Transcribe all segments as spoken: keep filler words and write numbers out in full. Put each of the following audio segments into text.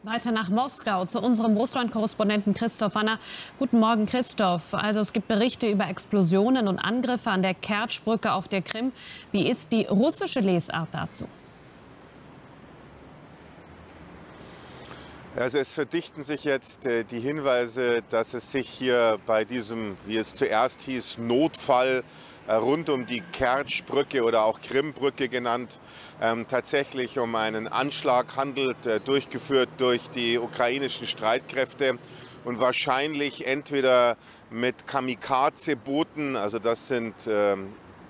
Weiter nach Moskau zu unserem Russland-Korrespondenten Christoph Wanner. Guten Morgen, Christoph. Also es gibt Berichte über Explosionen und Angriffe an der Kertsch-Brücke auf der Krim. Wie ist die russische Lesart dazu? Also es verdichten sich jetzt äh, die Hinweise, dass es sich hier bei diesem, wie es zuerst hieß, Notfall äh, rund um die Kertsch-Brücke oder auch Krim-Brücke genannt, ähm, tatsächlich um einen Anschlag handelt, äh, durchgeführt durch die ukrainischen Streitkräfte und wahrscheinlich entweder mit Kamikaze-Booten, also das sind ähm,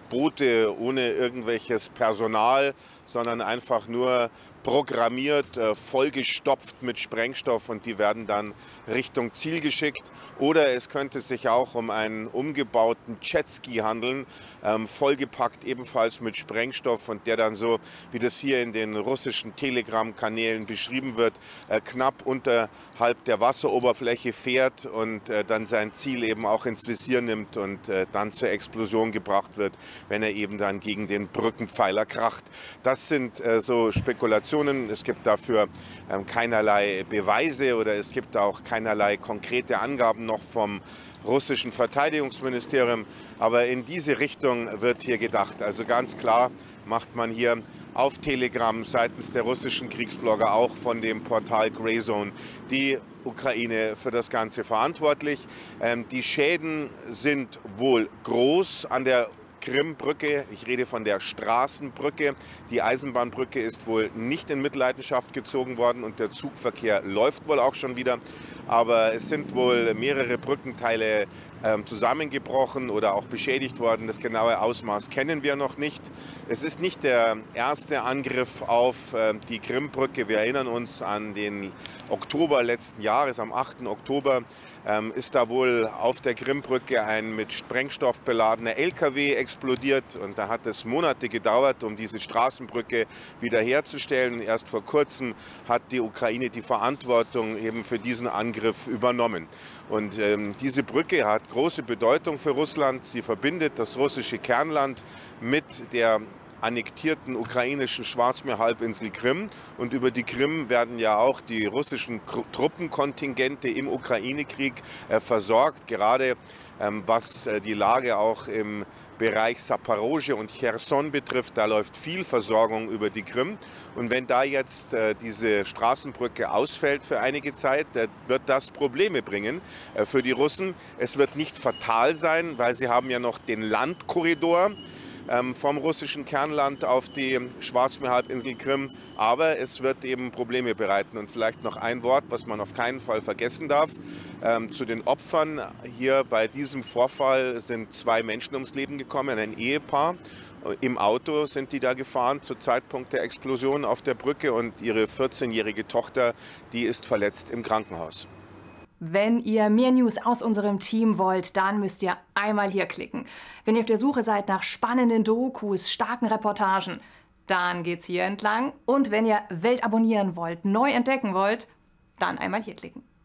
Boote ohne irgendwelches Personal, sondern einfach nur programmiert, äh, vollgestopft mit Sprengstoff, und die werden dann Richtung Ziel geschickt. Oder es könnte sich auch um einen umgebauten Jetski handeln, ähm, vollgepackt ebenfalls mit Sprengstoff, und der dann so, wie das hier in den russischen Telegram-Kanälen beschrieben wird, äh, knapp unterhalb der Wasseroberfläche fährt und äh, dann sein Ziel eben auch ins Visier nimmt und äh, dann zur Explosion gebracht wird, wenn er eben dann gegen den Brückenpfeiler kracht. Das sind äh, so Spekulationen. Es gibt dafür ähm, keinerlei Beweise oder es gibt auch keinerlei konkrete Angaben noch vom russischen Verteidigungsministerium. Aber in diese Richtung wird hier gedacht. Also ganz klar macht man hier auf Telegram seitens der russischen Kriegsblogger, auch von dem Portal Grayzone, die Ukraine für das Ganze verantwortlich. Ähm, die Schäden sind wohl groß an der Krim-Brücke. Ich rede von der Straßenbrücke. Die Eisenbahnbrücke ist wohl nicht in Mitleidenschaft gezogen worden und der Zugverkehr läuft wohl auch schon wieder. Aber es sind wohl mehrere Brückenteile ähm, zusammengebrochen oder auch beschädigt worden. Das genaue Ausmaß kennen wir noch nicht. Es ist nicht der erste Angriff auf äh, die Krim-Brücke. Wir erinnern uns an den Oktober letzten Jahres. Am achten Oktober ähm, ist da wohl auf der Krim-Brücke ein mit Sprengstoff beladener L K W explodiert, und da hat es Monate gedauert, um diese Straßenbrücke wiederherzustellen. Erst vor kurzem hat die Ukraine die Verantwortung eben für diesen Angriff übernommen. Und ähm, diese Brücke hat große Bedeutung für Russland. Sie verbindet das russische Kernland mit der annektierten ukrainischen Schwarzmeerhalbinsel Krim, und über die Krim werden ja auch die russischen Truppenkontingente im Ukraine-Krieg äh, versorgt, gerade ähm, was äh, die Lage auch im Bereich Saporoschje und Cherson betrifft. Da läuft viel Versorgung über die Krim, und wenn da jetzt äh, diese Straßenbrücke ausfällt für einige Zeit, äh, wird das Probleme bringen äh, für die Russen. Es wird nicht fatal sein, weil sie haben ja noch den Landkorridor vom russischen Kernland auf die Schwarzmeerhalbinsel Krim. Aber es wird eben Probleme bereiten. Und vielleicht noch ein Wort, was man auf keinen Fall vergessen darf. Ähm, zu den Opfern hier bei diesem Vorfall sind zwei Menschen ums Leben gekommen, ein Ehepaar. Im Auto sind die da gefahren zu Zeitpunkt der Explosion auf der Brücke, und ihre vierzehnjährige Tochter, die ist verletzt im Krankenhaus. Wenn ihr mehr News aus unserem Team wollt, dann müsst ihr einmal hier klicken. Wenn ihr auf der Suche seid nach spannenden Dokus, starken Reportagen, dann geht's hier entlang. Und wenn ihr Welt abonnieren wollt, neu entdecken wollt, dann einmal hier klicken.